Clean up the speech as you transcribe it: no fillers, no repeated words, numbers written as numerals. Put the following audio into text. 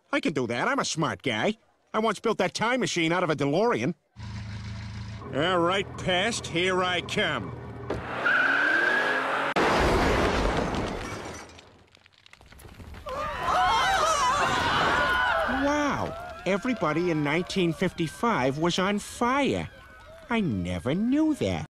I can do that. I'm a smart guy. I once built that time machine out of a DeLorean. All right, past, here I come. Wow, everybody in 1955 was on fire. I never knew that.